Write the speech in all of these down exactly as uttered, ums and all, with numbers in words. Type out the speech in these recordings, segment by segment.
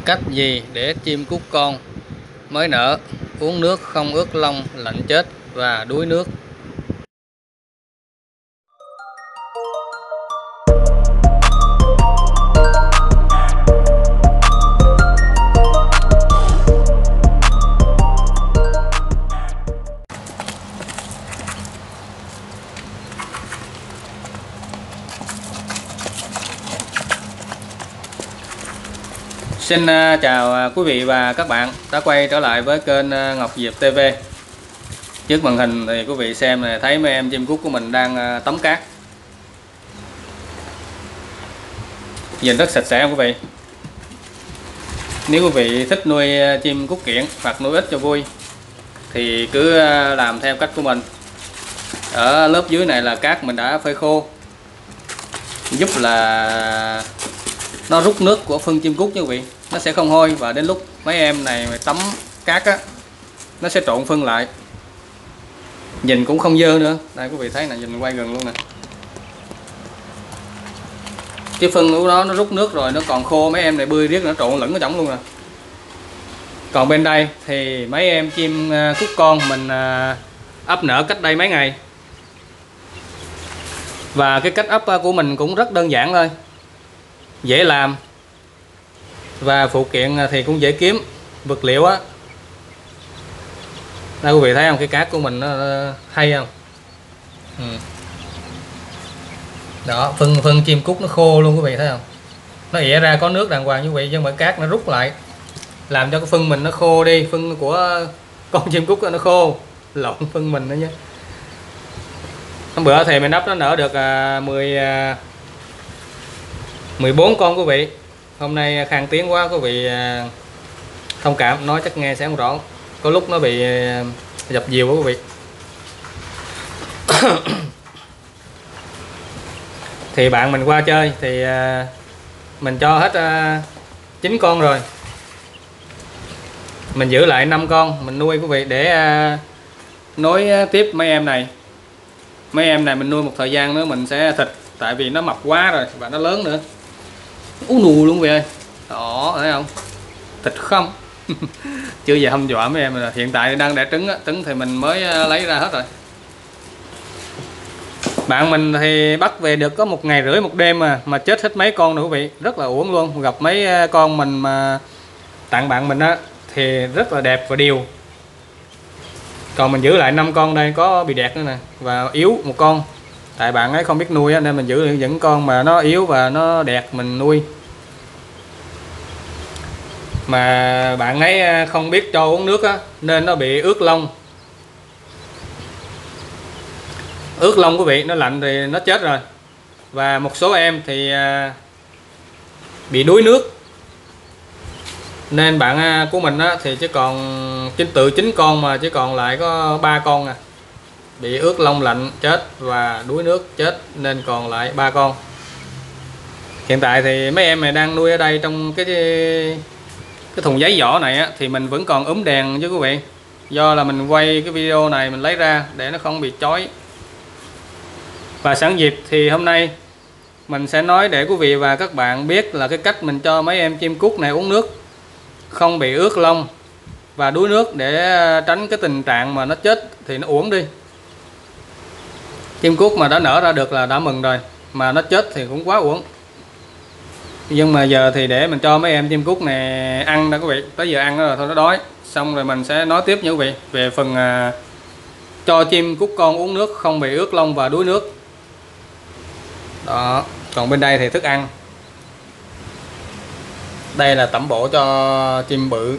Cách gì để chim cút con mới nở uống nước không ướt lông lạnh chết và đuối nước? Xin chào quý vị và các bạn đã quay trở lại với kênh Ngọc Diệp ti vi. Trước màn hình thì quý vị xem này, thấy mấy em chim cút của mình đang tắm cát. Nhìn rất sạch sẽ không quý vị? Nếu quý vị thích nuôi chim cút kiểng hoặc nuôi ít cho vui thì cứ làm theo cách của mình. Ở lớp dưới này là cát mình đã phơi khô, giúp là nó rút nước của phân chim cút nha quý vị, nó sẽ không hôi, và đến lúc mấy em này tắm cát á, nó sẽ trộn phân lại, nhìn cũng không dơ nữa. Đây quý vị thấy nè, nhìn quay gần luôn nè, cái phân của nó nó rút nước rồi, nó còn khô, mấy em này bươi riết nó trộn lẫn ở trong luôn nè. Còn bên đây thì mấy em chim cút con mình ấp nở cách đây mấy ngày, và cái cách ấp của mình cũng rất đơn giản thôi, dễ làm và phụ kiện thì cũng dễ kiếm. Vật liệu á, đây quý vị thấy không, cái cát của mình nó hay không? Ừ. Đó, phân phân chim cút nó khô luôn quý vị thấy không, nó ỉa ra có nước đàng hoàng như vậy, nhưng mà cát nó rút lại làm cho cái phân mình nó khô đi, phân của con chim cút nó khô, lộn phân mình nữa nhé. Hôm bữa thì mình ấp nó nở được mười mười bốn con quý vị. Hôm nay khang tiếng quá quý vị thông cảm, nói chắc nghe sẽ không rõ, có lúc nó bị dập dìu quá quý vị. Thì bạn mình qua chơi thì mình cho hết chín con rồi, mình giữ lại năm con mình nuôi quý vị, để nối tiếp mấy em này. Mấy em này mình nuôi một thời gian nữa mình sẽ thịt, tại vì nó mập quá rồi và nó lớn nữa, ú nù luôn quý vị ơi. Đó, thấy không, thịt không. Chưa giờ hâm dọa mấy em rồi. Hiện tại đang đẻ trứng á, trứng thì mình mới lấy ra hết rồi. Bạn mình thì bắt về được có một ngày rưỡi một đêm mà mà chết hết mấy con nữa quý vị, rất là uổng luôn. Gặp mấy con mình mà tặng bạn mình á thì rất là đẹp và đều. Còn mình giữ lại năm con đây, có bị đẹp nữa nè, và yếu một con, tại bạn ấy không biết nuôi á, nên mình giữ những con mà nó yếu và nó đẹp mình nuôi. Mà bạn ấy không biết cho uống nước á, nên nó bị ướt lông. Ướt lông quý vị, nó lạnh thì nó chết rồi. Và một số em thì bị đuối nước, nên bạn của mình á, thì chỉ còn chính tự chín con mà chỉ còn lại có ba con à, bị ướt lông lạnh chết và đuối nước chết, nên còn lại ba con. Hiện tại thì mấy em này đang nuôi ở đây trong cái cái thùng giấy vỏ này á, thì mình vẫn còn úm đèn chứ quý vị, do là mình quay cái video này mình lấy ra để nó không bị chói. Và sẵn dịp thì hôm nay mình sẽ nói để quý vị và các bạn biết là cái cách mình cho mấy em chim cút này uống nước không bị ướt lông và đuối nước, để tránh cái tình trạng mà nó chết thì nó uổng đi. Chim cút mà đã nở ra được là đã mừng rồi, mà nó chết thì cũng quá uổng. Nhưng mà giờ thì để mình cho mấy em chim cút này ăn đó quý vị, tới giờ ăn rồi thôi nó đói, xong rồi mình sẽ nói tiếp nha quý vị về phần à, cho chim cút con uống nước không bị ướt lông và đuối nước. Đó, còn bên đây thì thức ăn. Đây là tẩm bổ cho chim bự.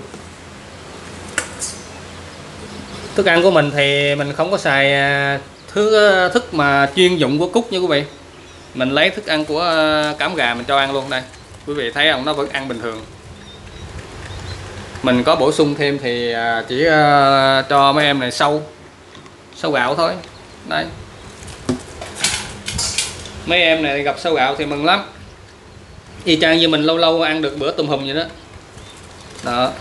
Thức ăn của mình thì mình không có xài thứ thức mà chuyên dụng của cút nha quý vị. Mình lấy thức ăn của cám gà mình cho ăn luôn. Đây quý vị thấy không, nó vẫn ăn bình thường. Mình có bổ sung thêm thì chỉ cho mấy em này sâu sâu gạo thôi. Đây, mấy em này gặp sâu gạo thì mừng lắm, y chang như mình lâu lâu ăn được bữa tôm hùm vậy đó. Đó,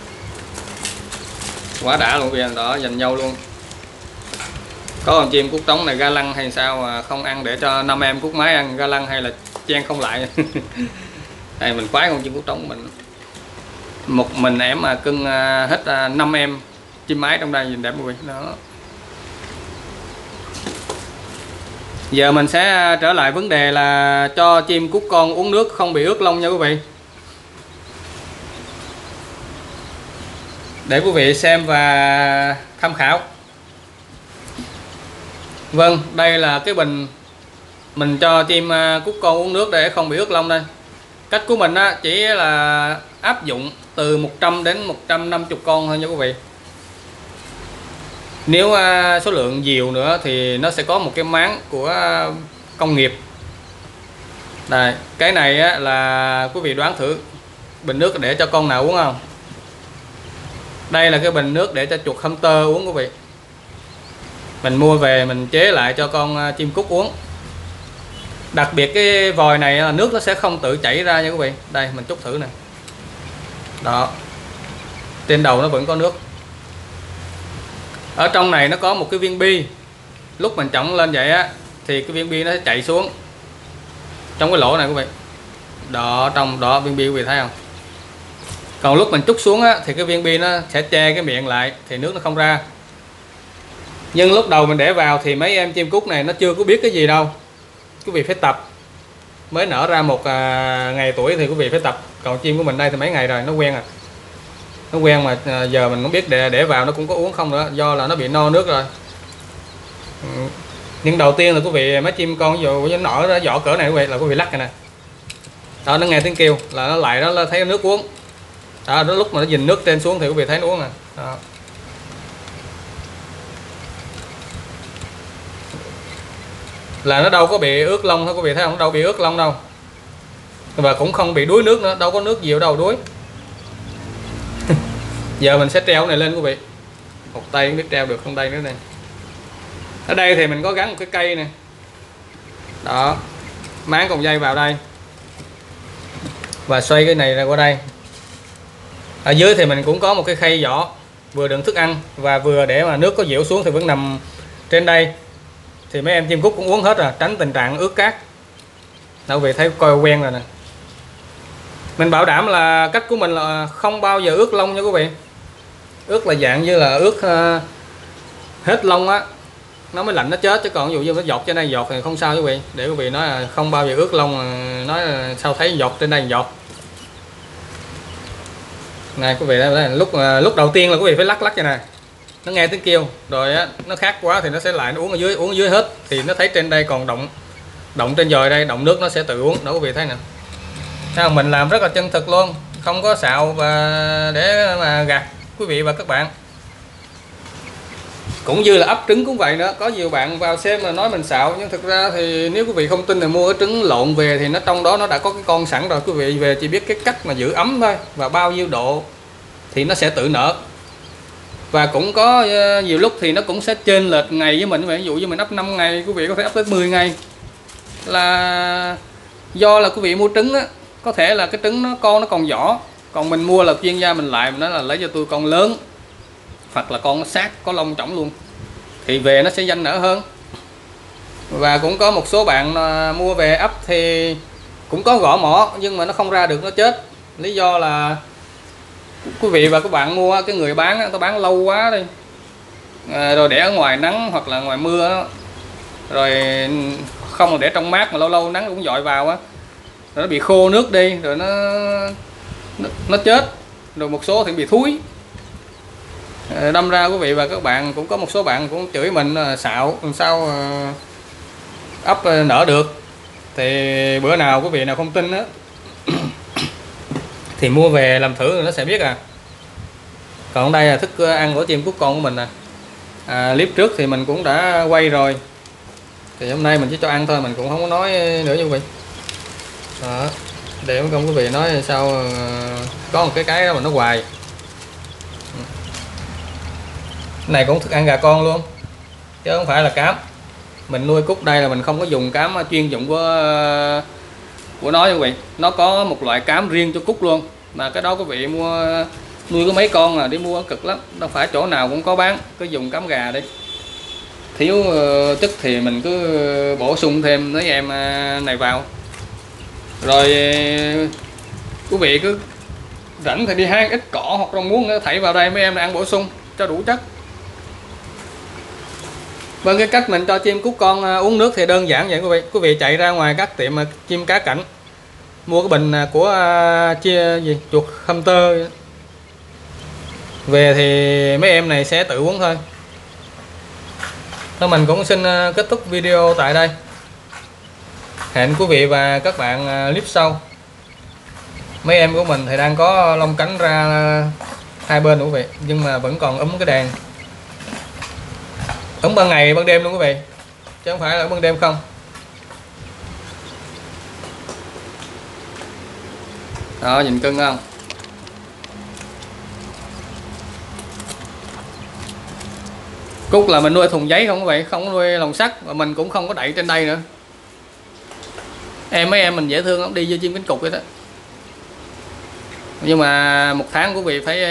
quá đã luôn kìa. Đó, dành nhau luôn. Có con chim cút trống này ga lăng hay sao mà không ăn để cho năm em cút mái ăn ga lăng, hay là chen không lại. Đây mình khoái con chim cút trống của mình. Một mình em mà cưng hết năm em chim mái trong đây, nhìn đẹp quý vị đó. Giờ mình sẽ trở lại vấn đề là cho chim cút con uống nước không bị ướt lông nha quý vị, để quý vị xem và tham khảo. Vâng, đây là cái bình mình cho chim cút con uống nước để không bị ướt lông đây. Cách của mình á, chỉ là áp dụng từ một trăm đến một trăm năm mươi con thôi nha quý vị. Nếu số lượng nhiều nữa thì nó sẽ có một cái máng của công nghiệp. Đây, cái này á, là quý vị đoán thử bình nước để cho con nào uống không? Đây là cái bình nước để cho chuột hamster uống quý vị. Mình mua về mình chế lại cho con chim cút uống. Đặc biệt cái vòi này là nước nó sẽ không tự chảy ra nha quý vị. Đây mình trút thử nè. Đó. Trên đầu nó vẫn có nước. Ở trong này nó có một cái viên bi. Lúc mình trọng lên vậy á thì cái viên bi nó sẽ chạy xuống trong cái lỗ này quý vị. Đó, trong đó viên bi quý vị thấy không? Còn lúc mình trút xuống á thì cái viên bi nó sẽ che cái miệng lại thì nước nó không ra. Nhưng lúc đầu mình để vào thì mấy em chim cút này nó chưa có biết cái gì đâu. Quý vị phải tập. Mới nở ra một à, ngày tuổi thì quý vị phải tập. Còn chim của mình đây thì mấy ngày rồi nó quen à. Nó quen mà à, giờ mình không biết để để vào nó cũng có uống không nữa, do là nó bị no nước rồi. Ừ. Nhưng đầu tiên là quý vị mấy chim con ví dụ nó nở nó vỏ cỡ này quý vị là quý vị lắc này nè. Đó, nó nghe tiếng kêu là nó lại đó, nó thấy nước uống. Đó, đó lúc mà nó nhìn nước trên xuống thì quý vị thấy nó uống nè. Đó. Là nó đâu có bị ướt lông thôi quý vị thấy không, nó đâu bị ướt lông đâu, và cũng không bị đuối nước nữa, đâu có nước nhiều đâu đuối. Giờ mình sẽ treo cái này lên quý vị, một tay không biết treo được không đây nữa này. Ở đây thì mình có gắn một cái cây nè, đó, máng còng dây vào đây và xoay cái này ra qua đây. Ở dưới thì mình cũng có một cái khay vỏ, vừa đựng thức ăn và vừa để mà nước có dịu xuống thì vẫn nằm trên đây. Thì mấy em chim cút cũng uống hết rồi, tránh tình trạng ướt cát. Đâu vì thấy coi quen rồi nè. Mình bảo đảm là cách của mình là không bao giờ ướt lông nha quý vị. Ướt là dạng như là ướt uh, hết lông á, nó mới lạnh nó chết, chứ còn ví dụ như nó giọt trên đây giọt thì không sao quý vị. Để quý vị nói là không bao giờ ướt lông, nói là sao thấy giọt trên đây giọt. Này quý vị đây, lúc uh, lúc đầu tiên là quý vị phải lắc lắc như này. Nó nghe tiếng kêu rồi á, nó khát quá thì nó sẽ lại nó uống ở dưới, uống ở dưới hết thì nó thấy trên đây còn động động trên dòi đây, động nước nó sẽ tự uống. Đó quý vị thấy nè. Thấy mình làm rất là chân thực luôn, không có xạo và để mà gạt quý vị và các bạn. Cũng như là ấp trứng cũng vậy nữa, có nhiều bạn vào xem là nói mình xạo, nhưng thực ra thì nếu quý vị không tin thì mua cái trứng lộn về thì nó trong đó nó đã có cái con sẵn rồi, quý vị về chỉ biết cái cách mà giữ ấm thôi và bao nhiêu độ thì nó sẽ tự nở. Và cũng có uh, nhiều lúc thì nó cũng sẽ chênh lệch ngày với mình. Ví dụ như mình ấp năm ngày, quý vị có thể ấp tới mười ngày, là do là quý vị mua trứng á, có thể là cái trứng nó con nó còn vỏ, còn mình mua là chuyên gia mình lại mình nói là lấy cho tôi con lớn hoặc là con nó sát có lông trỏng luôn thì về nó sẽ nhanh nở hơn. Và cũng có một số bạn uh, mua về ấp thì cũng có gõ mỏ nhưng mà nó không ra được, nó chết. Lý do là quý vị và các bạn mua cái người bán người ta bán lâu quá đi, à, rồi để ở ngoài nắng hoặc là ngoài mưa đó. Rồi không là để trong mát mà lâu lâu nắng cũng dội vào á, rồi nó bị khô nước đi rồi nó nó, nó chết. Rồi một số thì bị thúi, à, đâm ra quý vị và các bạn cũng có một số bạn cũng chửi mình là xạo làm sao ấp nở được. Thì bữa nào quý vị nào không tin á thì mua về làm thử rồi nó sẽ biết à. Còn đây là thức ăn của chim cút con của mình nè. À, clip trước thì mình cũng đã quay rồi, thì hôm nay mình chỉ cho ăn thôi, mình cũng không có nói nữa như vậy. Đó, để không quý vị nói sao có một cái cái đó mà nó hoài. Cái này cũng thức ăn gà con luôn chứ không phải là cám. Mình nuôi cút đây là mình không có dùng cám chuyên dụng của của nó như vậy. Nó có một loại cám riêng cho cút luôn, mà cái đó quý vị mua nuôi có mấy con à, đi mua cực lắm, đâu phải chỗ nào cũng có bán. Cứ dùng cám gà đi, thiếu uh, chất thì mình cứ bổ sung thêm mấy em uh, này vào. Rồi uh, quý vị cứ Rảnh thì đi hang ít cỏ hoặc rau muống nữa thảy vào đây mấy em là ăn bổ sung cho đủ chất. Vâng, cái cách mình cho chim cút con uống nước thì đơn giản vậy quý vị. Quý vị chạy ra ngoài các tiệm chim cá cảnh, mua cái bình của chia gì chuột hamster về thì mấy em này sẽ tự uống thôi. Thôi mình cũng xin kết thúc video tại đây. Hẹn quý vị và các bạn clip sau. Mấy em của mình thì đang có lông cánh ra hai bên quý vị, nhưng mà vẫn còn ấm cái đàn. Ấm ban ngày ban đêm luôn quý vị, chứ không phải là ban đêm không. Đó, nhìn cưng không? Cút là mình nuôi thùng giấy không quý vị, không có nuôi lồng sắt, và mình cũng không có đậy trên đây nữa. Em mấy em mình dễ thương lắm, đi với chim cánh cụt vậy đó. Nhưng mà một tháng quý vị phải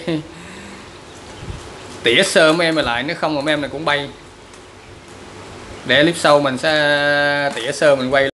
tỉa sơ mấy em lại, nếu không mà mấy em này cũng bay. Để clip sau mình sẽ tỉa sơ mình quay.